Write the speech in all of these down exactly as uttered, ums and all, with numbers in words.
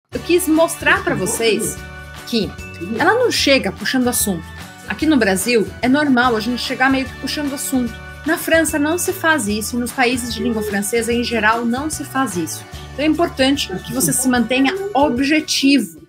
Eu quis mostrar para vocês que ela não chega puxando assunto. Aqui no Brasil, é normal a gente chegar meio que puxando assunto. Na França não se faz isso, e nos países de língua francesa, em geral, não se faz isso. Então é importante que você se mantenha objetivo.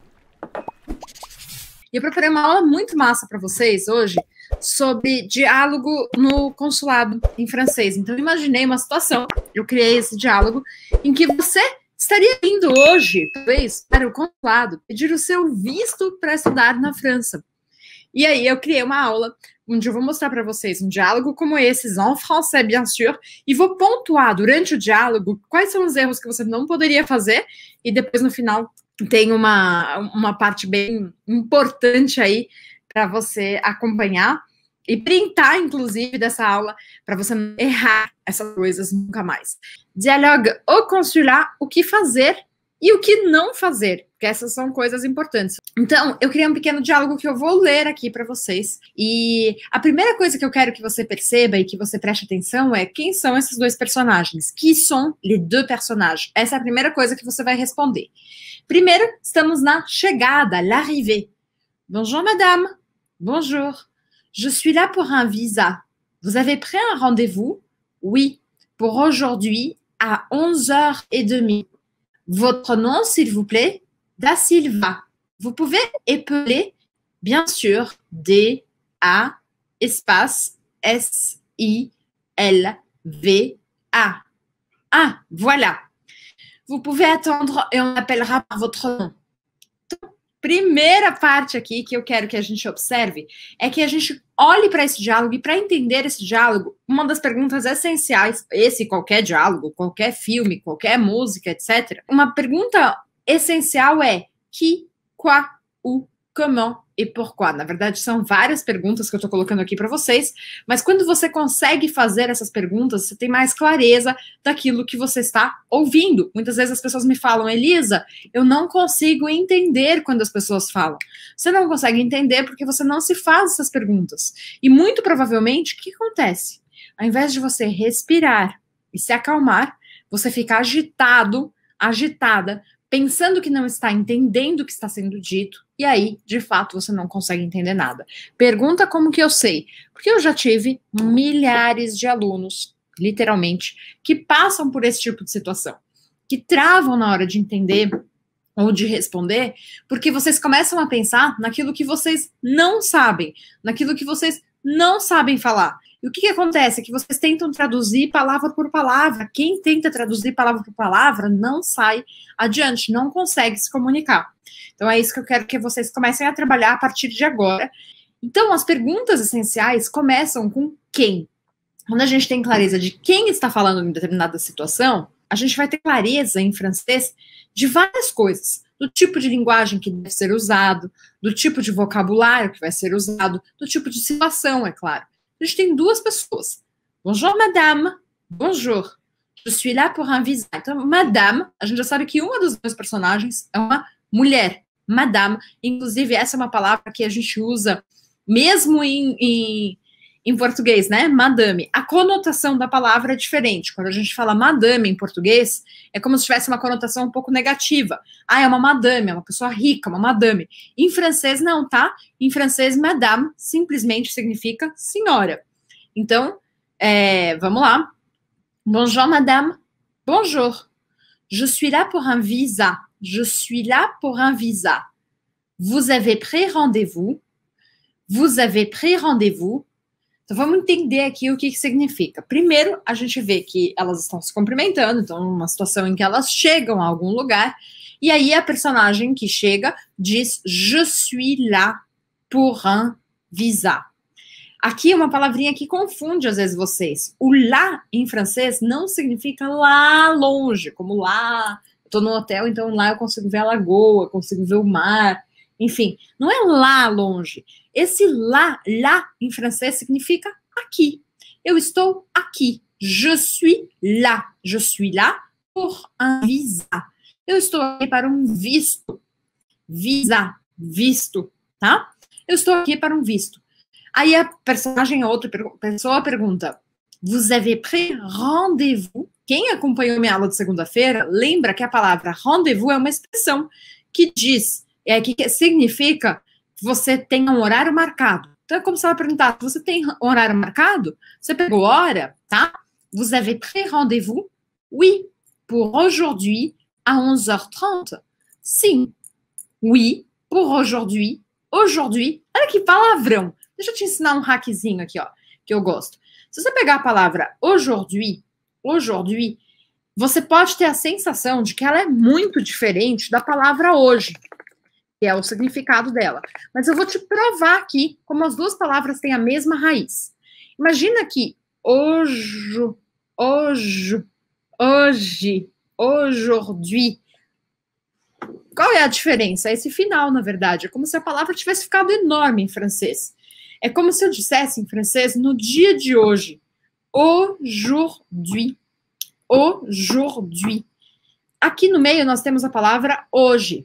E eu preparei uma aula muito massa para vocês hoje sobre diálogo no consulado em francês. Então, eu imaginei uma situação, eu criei esse diálogo, em que você estaria indo hoje, talvez, para o consulado, pedir o seu visto para estudar na França. E aí, eu criei uma aula, onde eu vou mostrar para vocês um diálogo como esses, en français, bien sûr, e vou pontuar durante o diálogo quais são os erros que você não poderia fazer, e depois, no final, tem uma, uma parte bem importante aí para você acompanhar e printar, inclusive, dessa aula, para você não errar essas coisas nunca mais. Dialogue au consulat, o que fazer e o que não fazer, porque essas são coisas importantes. Então, eu criei um pequeno diálogo que eu vou ler aqui para vocês. E a primeira coisa que eu quero que você perceba e que você preste atenção é quem são esses dois personagens. Qui sont les deux personnages? Essa é a primeira coisa que você vai responder. Primeiro, estamos na chegada, l'arrivée. Bonjour, madame. Bonjour. Je suis là pour un visa. Vous avez pris un rendez-vous? Oui, pour aujourd'hui à onze heures trente. Votre nom, s'il vous plaît? Da Silva. Vous pouvez épeler, bien sûr, D A espace S I L V A. Ah, voilà. Vous pouvez attendre et on appellera par votre nom. Então, primeira parte aqui que eu quero que a gente observe é que a gente olhe para esse diálogo, e para entender esse diálogo, uma das perguntas essenciais, esse qualquer diálogo, qualquer filme, qualquer música, etcétera. Uma pergunta essencial é qui, quoi, où, comment e pourquoi. Na verdade, são várias perguntas que eu estou colocando aqui para vocês, mas quando você consegue fazer essas perguntas, você tem mais clareza daquilo que você está ouvindo. Muitas vezes as pessoas me falam, Elisa, eu não consigo entender quando as pessoas falam. Você não consegue entender porque você não se faz essas perguntas. E muito provavelmente, o que acontece? Ao invés de você respirar e se acalmar, você fica agitado, agitada, pensando que não está entendendo o que está sendo dito, e aí, de fato, você não consegue entender nada. Pergunta como que eu sei? Porque eu já tive milhares de alunos, literalmente, que passam por esse tipo de situação, que travam na hora de entender ou de responder, porque vocês começam a pensar naquilo que vocês não sabem, naquilo que vocês não sabem falar. E o que, que acontece? É que vocês tentam traduzir palavra por palavra. Quem tenta traduzir palavra por palavra não sai adiante, não consegue se comunicar. Então é isso que eu quero que vocês comecem a trabalhar a partir de agora. Então as perguntas essenciais começam com quem. Quando a gente tem clareza de quem está falando em determinada situação, a gente vai ter clareza em francês de várias coisas. Do tipo de linguagem que deve ser usado, do tipo de vocabulário que vai ser usado, do tipo de situação, é claro. A gente tem duas pessoas. Bonjour, madame. Bonjour. Je suis là pour un visa. Então, madame, a gente já sabe que uma dos dois personagens é uma mulher. Madame. Inclusive, essa é uma palavra que a gente usa mesmo em, em, em português, né? Madame. A conotação da palavra é diferente. Quando a gente fala madame em português, é como se tivesse uma conotação um pouco negativa. Ah, é uma madame, é uma pessoa rica, uma madame. Em francês, não, tá? Em francês, madame simplesmente significa senhora. Então, é, vamos lá. Bonjour, madame. Bonjour. Je suis là pour un visa. Je suis là pour un visa. Vous avez pris rendez-vous. Vous avez pris rendez-vous. Então, vamos entender aqui o que, que significa. Primeiro, a gente vê que elas estão se cumprimentando, então, numa situação em que elas chegam a algum lugar, e aí a personagem que chega diz Je suis là pour un visa. Aqui uma palavrinha que confunde às vezes vocês. O lá em francês não significa lá longe, como lá, eu tô no hotel, então lá eu consigo ver a lagoa, consigo ver o mar, enfim, não é lá longe. Esse lá, lá em francês significa aqui. Eu estou aqui. Je suis là. Je suis là pour un visa. Eu estou aqui para um visto. Visa, visto, tá? Eu estou aqui para um visto. Aí a personagem, a outra pessoa pergunta, vous avez pris rendez-vous? Quem acompanhou minha aula de segunda-feira, lembra que a palavra rendez-vous é uma expressão que diz, é, que significa que você tem um horário marcado. Então, é como se ela perguntasse, você tem horário marcado? Você pegou hora, tá? Vous avez pris rendez-vous? Oui, pour aujourd'hui, à onze heures trente. Sim. Oui, pour aujourd'hui. Aujourd'hui. Olha que palavrão. Deixa eu te ensinar um hackzinho aqui, ó, que eu gosto. Se você pegar a palavra aujourd'hui, aujourd'hui, você pode ter a sensação de que ela é muito diferente da palavra hoje, que é o significado dela. Mas eu vou te provar aqui como as duas palavras têm a mesma raiz. Imagina que hoje, hoje, hoje, aujourd'hui. Qual é a diferença? É esse final, na verdade. É como se a palavra tivesse ficado enorme em francês. É como se eu dissesse em francês no dia de hoje. Aujourd'hui. Aujourd'hui. Aqui no meio nós temos a palavra hoje.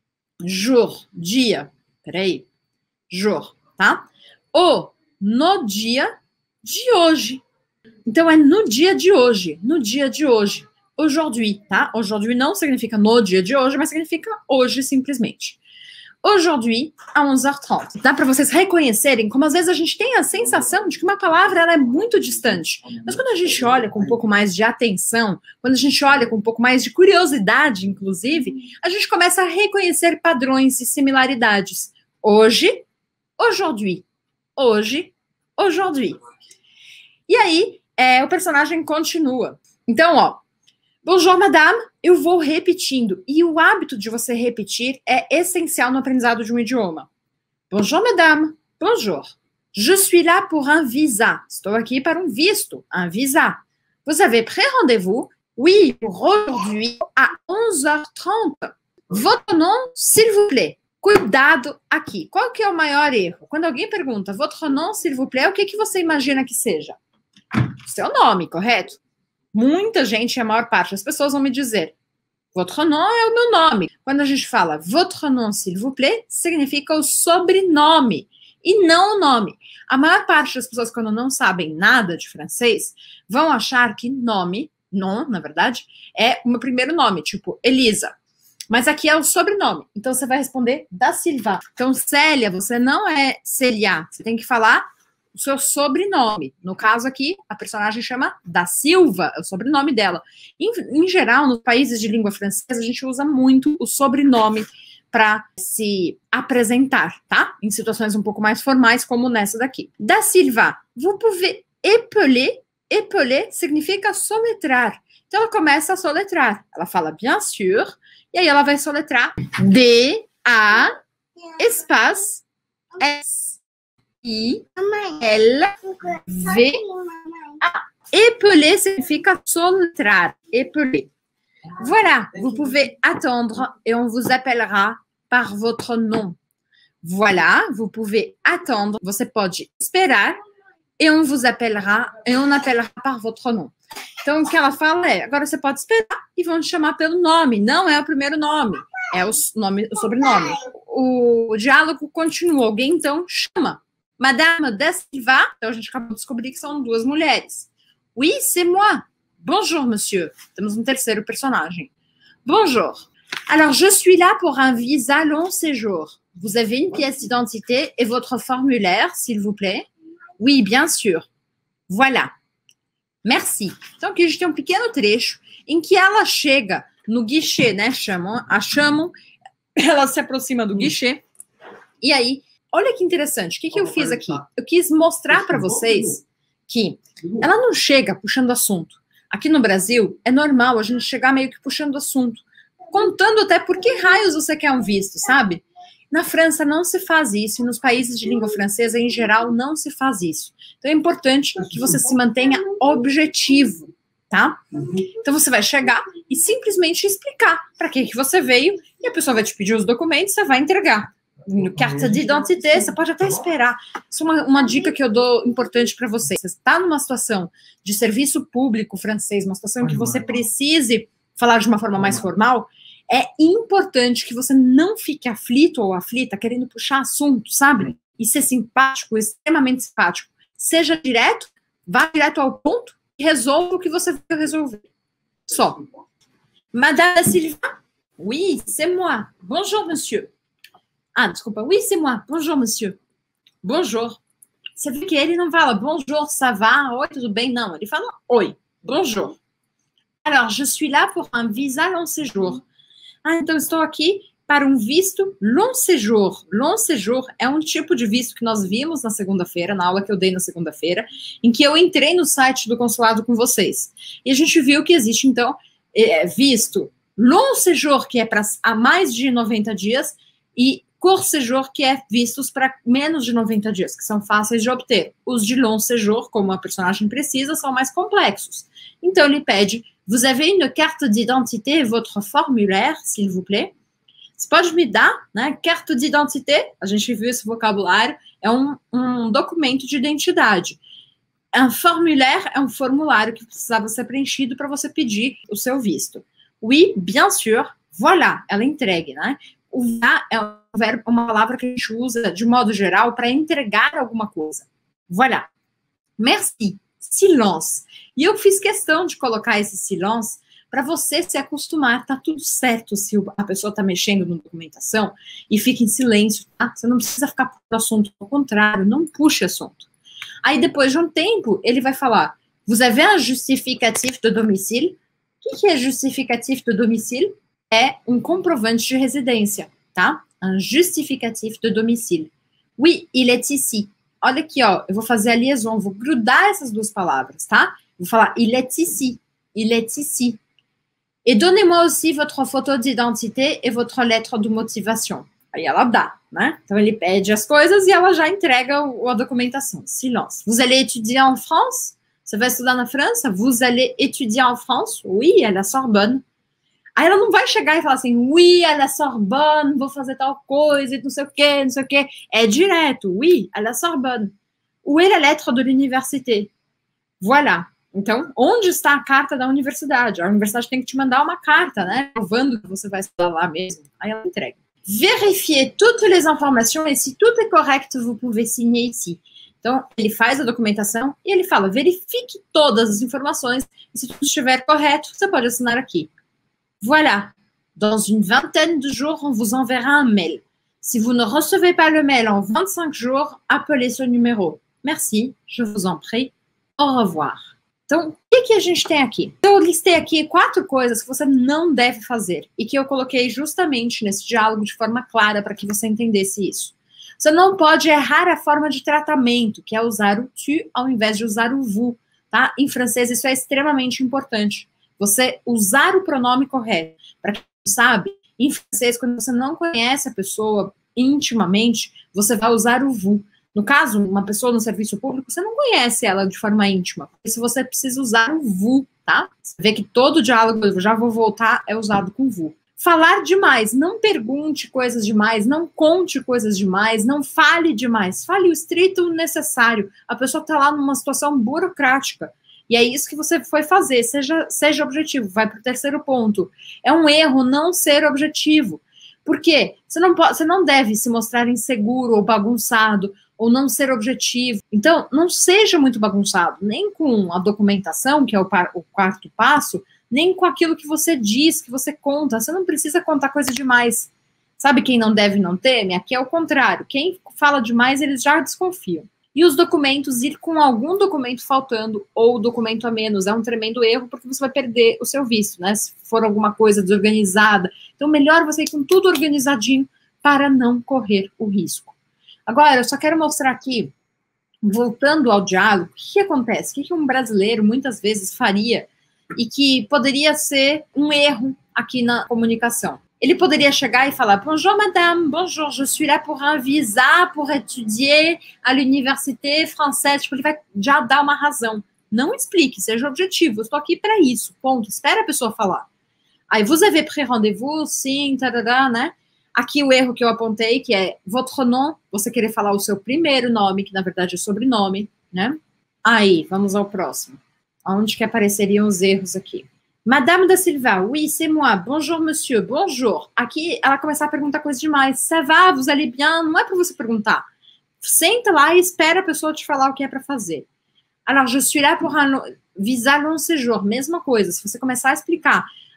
Jour, dia. Peraí. Jour, tá? O, no dia de hoje. Então é no dia de hoje. No dia de hoje. Aujourd'hui, tá? Aujourd'hui não significa no dia de hoje, mas significa hoje, simplesmente. Aujourd'hui, à onze heures trente. Dá para vocês reconhecerem como às vezes a gente tem a sensação de que uma palavra ela é muito distante. Mas quando a gente olha com um pouco mais de atenção, quando a gente olha com um pouco mais de curiosidade, inclusive, a gente começa a reconhecer padrões e similaridades. Hoje, aujourd'hui. Hoje, aujourd'hui. E aí, é, o personagem continua. Então, ó, bonjour, madame, eu vou repetindo. E o hábito de você repetir é essencial no aprendizado de um idioma. Bonjour, madame, bonjour. Je suis là pour un visa. Estou aqui para um visto, un visa. Vous avez pris rendez-vous? Oui, pour aujourd'hui, à onze heures trente. Votre nom, s'il vous plaît. Cuidado aqui. Qual que é o maior erro? Quando alguém pergunta, votre nom, s'il vous plaît, o que, que você imagina que seja? Seu nome, correto? Muita gente, a maior parte das pessoas vão me dizer, votre nom é o meu nome. Quando a gente fala votre nom, s'il vous plaît, significa o sobrenome e não o nome. A maior parte das pessoas, quando não sabem nada de francês, vão achar que nome, nom, na verdade, é o meu primeiro nome, tipo Elisa. Mas aqui é o sobrenome. Então, você vai responder da Silva. Então, Célia, você não é Célia. Você tem que falar o seu sobrenome. No caso aqui, a personagem chama da Silva, é o sobrenome dela. Em, em geral, nos países de língua francesa, a gente usa muito o sobrenome para se apresentar, tá? Em situações um pouco mais formais, como nessa daqui. Da Silva, vous pouvez épeler. Épeler significa soletrar. Então, ela começa a soletrar. Ela fala bien sûr, e aí ela vai soletrar D, A, espaço, S, I, L, V, A. Épeler significa soletrar. Épeler. Voilà, vous pouvez attendre et on vous appellera par votre nom. Voilà, vous pouvez attendre. Você pode esperar e on vous appellera et on appellera par votre nom. Então, o que ela fala é, agora você pode esperar e vão te chamar pelo nome. Não é o primeiro nome, é o, nome, o sobrenome. O, o diálogo continua. Alguém, então, chama. Madame de Silva. Então, a gente acabou de descobrir que são duas mulheres. Oui, c'est moi. Bonjour, monsieur. Temos um terceiro personagem. Bonjour. Alors, je suis là pour un visa long séjour. Vous avez une pièce d'identité et votre formulaire, s'il vous plaît? Oui, bien sûr. Voilà. Merci. Então, aqui a gente tem um pequeno trecho em que ela chega no guichê, né? Chamam, a chamam, ela se aproxima do guichê. E aí, olha que interessante. O que, que eu fiz aqui? Eu quis mostrar para vocês que ela não chega puxando assunto. Aqui no Brasil, é normal a gente chegar meio que puxando assunto, contando até por que raios você quer um visto, sabe? Na França não se faz isso, e nos países de língua francesa, em geral, não se faz isso. Então, é importante que você se mantenha objetivo, tá? Então, você vai chegar e simplesmente explicar para que, que você veio, e a pessoa vai te pedir os documentos, você vai entregar. Carta de identité, você pode até esperar. Isso é uma, uma dica que eu dou importante para você. Você está numa situação de serviço público francês, uma situação em que você precise falar de uma forma mais formal, é importante que você não fique aflito ou aflita querendo puxar assunto, sabe? E ser simpático, extremamente simpático. Seja direto, vá direto ao ponto e resolva o que você vai resolver. Só. Madame Silva, Oui, c'est moi. Bonjour, monsieur. Ah, desculpa. Oui, c'est moi. Bonjour, monsieur. Bonjour. Você vê que ele não fala bonjour, ça va? Oi, tudo bem? Não, ele fala oi. Bonjour. Alors, je suis là pour un visa long séjour. Ah, então estou aqui para um visto long séjour. Long séjour é um tipo de visto que nós vimos na segunda-feira, na aula que eu dei na segunda-feira, em que eu entrei no site do consulado com vocês. E a gente viu que existe, então, é, visto long séjour, que é para há mais de noventa dias, e court séjour, que é vistos para menos de noventa dias, que são fáceis de obter. Os de long séjour, como a personagem precisa, são mais complexos. Então, ele pede, vous avez une carte d'identité et votre formulaire, s'il vous plaît? Você pode me dar, né? Carte d'identité, a gente viu esse vocabulário, é um, um documento de identidade. Un formulaire é um formulário que precisava ser preenchido para você pedir o seu visto. Oui, bien sûr, voilà, ela entregue, né? O voilà é um verbo, uma palavra que a gente usa, de modo geral, para entregar alguma coisa. Voilà. Merci. Silence. E eu fiz questão de colocar esse silence para você se acostumar, tá tudo certo se a pessoa está mexendo na documentação e fica em silêncio, tá? Você não precisa ficar por assunto, ao contrário, não puxe assunto. Aí depois de um tempo, ele vai falar, vous avez un justificatif de domicile? O que é justificatif de domicile? É um comprovante de residência, tá? Un justificatif de domicile. Oui, il est ici. Olha aqui, ó, eu vou fazer a liaison, vou grudar essas duas palavras, tá? Vou falar, il est ici, il est ici. Et donnez-moi aussi votre photo d'identité et votre lettre de motivation. Aí ela dá, né? Então ele pede as coisas e ela já entrega o, a documentação. Silence. Vous allez étudier en France? Você vai estudar na França? Vous allez étudier en France? Oui, à la Sorbonne. Aí ela não vai chegar e falar assim, oui, à la Sorbonne, vou fazer tal coisa, não sei o quê, não sei o quê. É direto, oui, à la Sorbonne. Où est la lettre de l'université? Voilà. Então, onde está a carta da universidade? A universidade tem que te mandar uma carta, né? Provando que você vai estudar lá mesmo. Aí ela entrega. Vérifiez toutes les informations et si tout est correct, vous pouvez signer ici. Então, ele faz a documentação e ele fala, verifique todas as informações e se tudo estiver correto, você pode assinar aqui. Voilà. Dans une vingtaine de jours, on vous enverra un mail. Si vous ne recevez pas le mail en vingt-cinq jours, appelez ce numéro. Merci, je vous en prie. Au revoir. Então, o que, que a gente tem aqui? Eu listei aqui quatro coisas que você não deve fazer e que eu coloquei justamente nesse diálogo de forma clara para que você entendesse isso. Você não pode errar a forma de tratamento, que é usar o tu ao invés de usar o vous, tá? Em francês isso é extremamente importante. Você usar o pronome correto. Para quem não sabe, em francês, quando você não conhece a pessoa intimamente, você vai usar o vous. No caso, uma pessoa no serviço público, você não conhece ela de forma íntima. Por isso você precisa usar o vous, tá? Você vê que todo diálogo, eu já vou voltar, é usado com vous. Falar demais, não pergunte coisas demais, não conte coisas demais, não fale demais. Fale o estrito necessário. A pessoa está lá numa situação burocrática. E é isso que você foi fazer, seja, seja objetivo. Vai para o terceiro ponto. É um erro não ser objetivo. Por quê? Você não, pode, você não deve se mostrar inseguro ou bagunçado, ou não ser objetivo. Então, não seja muito bagunçado, nem com a documentação, que é o, par, o quarto passo, nem com aquilo que você diz, que você conta. Você não precisa contar coisa demais. Sabe quem não deve não teme? Aqui é o contrário. Quem fala demais, eles já desconfiam. E os documentos, ir com algum documento faltando ou documento a menos, é um tremendo erro, porque você vai perder o seu visto, né? Se for alguma coisa desorganizada. Então, melhor você ir com tudo organizadinho para não correr o risco. Agora, eu só quero mostrar aqui, voltando ao diálogo, o que, que acontece? O que, que um brasileiro muitas vezes faria e que poderia ser um erro aqui na comunicação. Ele poderia chegar e falar, bonjour madame, bonjour, je suis là pour un visa, pour étudier à l'université française. Tipo, ele vai já dar uma razão. Não explique, seja objetivo, eu estou aqui para isso, ponto. Espera a pessoa falar. Aí, vous avez pris rendez-vous? Sim, tarará, né? Aqui o erro que eu apontei, que é votre nom, você querer falar o seu primeiro nome, que na verdade é sobrenome, né? Aí, vamos ao próximo. Onde que apareceriam os erros aqui? Madame da Silva, oui, c'est moi. Bonjour, monsieur. Bonjour. Aqui, ela começar a perguntar coisas demais. Ça va? Vous allez bien? Não é para você perguntar. Senta lá e espera a pessoa te falar o que é para fazer. Alors, je suis là pour un visa long séjour. Mesma coisa. Se você começar a explicar,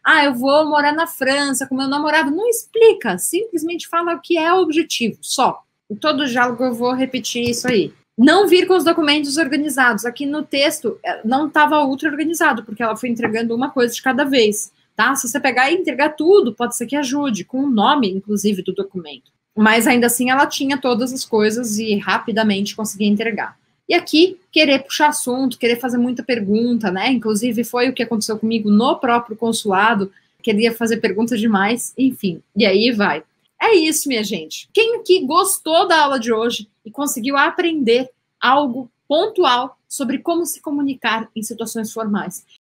Ah, eu vou morar na França com meu namorado. Não explica, simplesmente fala o que é o objetivo, só. Em todo diálogo eu vou repetir isso aí. Não vir com os documentos organizados. Aqui no texto não estava ultra organizado, porque ela foi entregando uma coisa de cada vez, tá? Se você pegar e entregar tudo, pode ser que ajude, com o nome, inclusive, do documento. Mas ainda assim ela tinha todas as coisas e rapidamente conseguia entregar. E aqui, querer puxar assunto, querer fazer muita pergunta, né? Inclusive foi o que aconteceu comigo no próprio consulado, queria fazer perguntas demais, enfim, e aí vai. É isso, minha gente. Quem aqui gostou da aula de hoje e conseguiu aprender algo pontual sobre como se comunicar em situações formais?